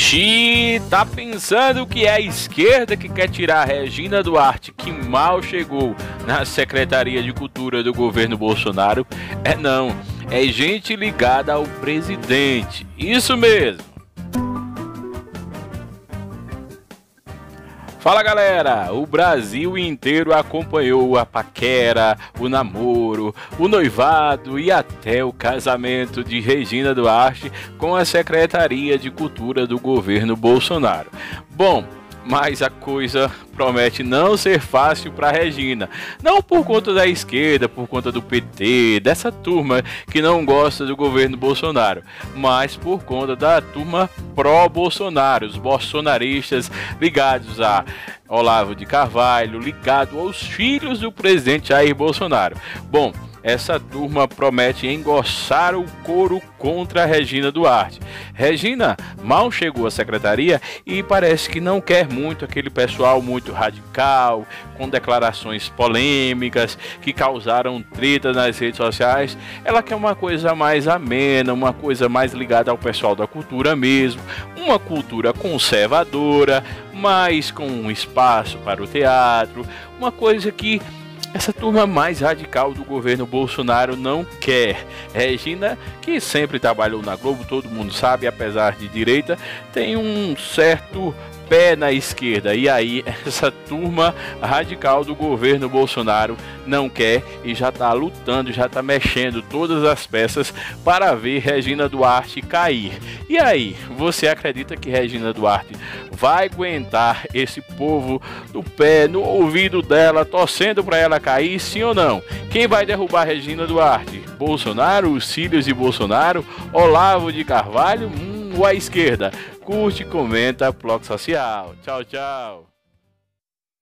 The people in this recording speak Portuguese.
Tá pensando que é a esquerda que quer tirar a Regina Duarte, que mal chegou na Secretaria de Cultura do governo Bolsonaro? Não, é gente ligada ao presidente, isso mesmo. Fala galera, o Brasil inteiro acompanhou a paquera, o namoro, o noivado e até o casamento de Regina Duarte com a Secretaria de Cultura do governo Bolsonaro. Bom, mas a coisa promete não ser fácil para Regina, não por conta da esquerda, por conta do PT, dessa turma que não gosta do governo Bolsonaro, mas por conta da turma pró-Bolsonaro, os bolsonaristas ligados a Olavo de Carvalho, ligado aos filhos do presidente Jair Bolsonaro. Bom, essa turma promete engrossar o couro contra a Regina Duarte. Regina mal chegou à secretaria e parece que não quer muito aquele pessoal muito radical, com declarações polêmicas, que causaram treta nas redes sociais. Ela quer uma coisa mais amena, uma coisa mais ligada ao pessoal da cultura mesmo, uma cultura conservadora, mas com um espaço para o teatro, uma coisa que essa turma mais radical do governo Bolsonaro não quer. Regina, que sempre trabalhou na Globo, todo mundo sabe, apesar de direita, tem um certo pé na esquerda. E aí, essa turma radical do governo Bolsonaro não quer e já está lutando, já está mexendo todas as peças para ver Regina Duarte cair. E aí, você acredita que Regina Duarte vai aguentar esse povo do pé no ouvido dela, torcendo para ela cair, sim ou não? Quem vai derrubar Regina Duarte? Bolsonaro, os filhos de Bolsonaro, Olavo de Carvalho ou a esquerda? Curte, comenta, Bloco Social. Tchau, tchau.